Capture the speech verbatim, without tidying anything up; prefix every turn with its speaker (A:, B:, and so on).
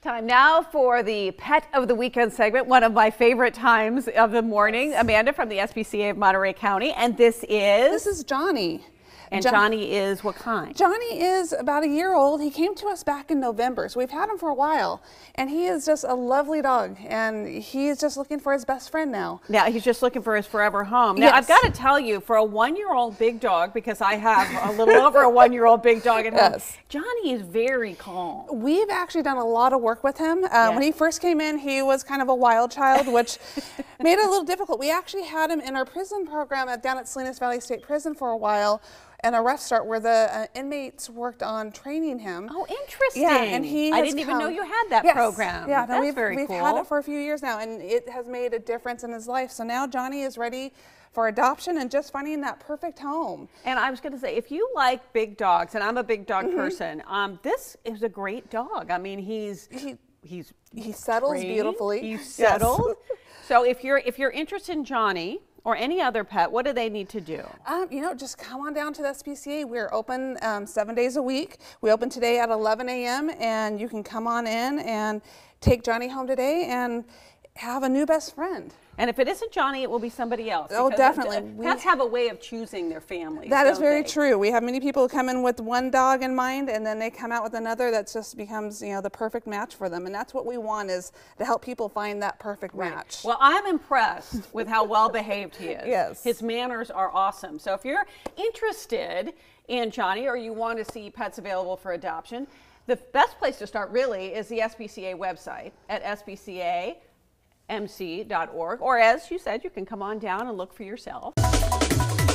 A: Time now for the Pet of the Weekend segment, one of my favorite times of the morning. Yes. Amanda from the S P C A of Monterey County, and this is?
B: This is Johnny.
A: And
B: John
A: Johnny is what kind?
B: Johnny is about a year old. He came to us back in November, so we've had him for a while. And he is just a lovely dog, and he's just looking for his best friend now.
A: Now, he's just looking for his forever home. Now, yes. I've got to tell you, for a one-year-old big dog, because I have a little over a one-year-old big dog at home, yes. Johnny is very calm.
B: We've actually done a lot of work with him. Uh, yes. When he first came in, he was kind of a wild child, which made it a little difficult. We actually had him in our prison program at, down at Salinas Valley State Prison for a while, and a Ruff Start where the uh, inmates worked on training him.
A: Oh, interesting.
B: Yeah, and he
A: I didn't even know you had that
B: yes.
A: program.
B: Yeah,
A: that's
B: we've,
A: very
B: we've
A: cool.
B: We've had it for a few years now, and it has made a difference in his life. So now Johnny is ready for adoption and just finding that perfect home.
A: And I was going to say, if you like big dogs, and I'm a big dog mm-hmm. person, um, this is a great dog. I mean, he's he, he's
B: he settles
A: trained,
B: beautifully.
A: He's settled. Yes. So if you're if you're interested in Johnny or any other pet, what do they need to do?
B: Um, you know, just come on down to the S P C A. We're open um, seven days a week. We open today at eleven A M and you can come on in and take Johnny home today and have a new best friend.
A: And if it isn't Johnny, it will be somebody else.
B: Oh, definitely.
A: Pets have a way of choosing their families.
B: That is very
A: they?
B: true. We have many people who come in with one dog in mind, and then they come out with another that just becomes, you know, the perfect match for them. And that's what we want, is to help people find that perfect
A: right.
B: match.
A: Well, I'm impressed with how well behaved he is.
B: Yes.
A: His manners are awesome. So if you're interested in Johnny, or you want to see pets available for adoption, the best place to start really is the S P C A website at S P C A M C dot org, or as you said, you can come on down and look for yourself.